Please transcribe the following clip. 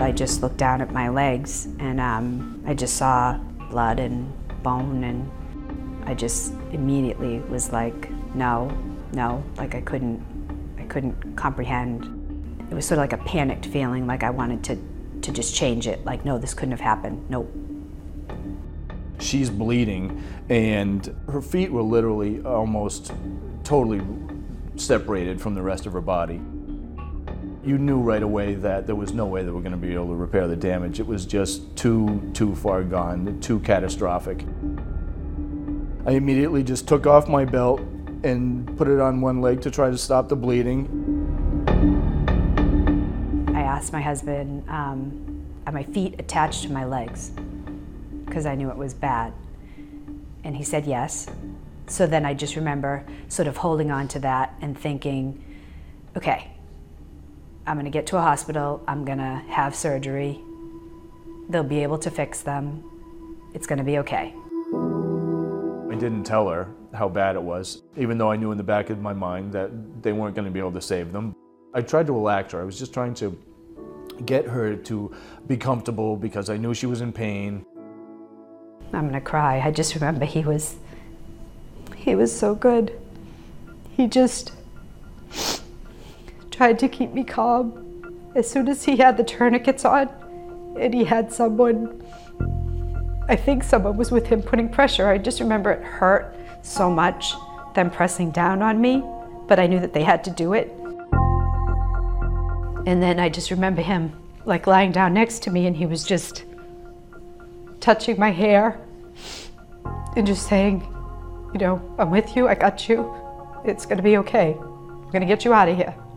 I just looked down at my legs and I just saw blood and bone, and I just immediately was like, no, like I couldn't comprehend. It was sort of like a panicked feeling, like I wanted to just change it, like, no, this couldn't have happened, nope. She's bleeding, and her feet were literally almost totally separated from the rest of her body. You knew right away that there was no way they were going to be able to repair the damage. It was just too far gone, too catastrophic. I immediately just took off my belt and put it on one leg to try to stop the bleeding. I asked my husband, are my feet attached to my legs? Because I knew it was bad. And he said yes. So then I just remember sort of holding on to that and thinking, okay, I'm gonna get to a hospital, I'm gonna have surgery, they'll be able to fix them, it's gonna be okay. I didn't tell her how bad it was, even though I knew in the back of my mind that they weren't gonna be able to save them. I tried to relax her. I was just trying to get her to be comfortable because I knew she was in pain. I'm gonna cry. I just remember he was so good. He just tried to keep me calm. As soon as he had the tourniquets on and he had someone, I think someone was with him putting pressure. I just remember it hurt so much, them pressing down on me, but I knew that they had to do it. And then I just remember him like lying down next to me, and he was just touching my hair and just saying, you know, I'm with you, I got you, it's gonna be okay. I'm gonna get you out of here.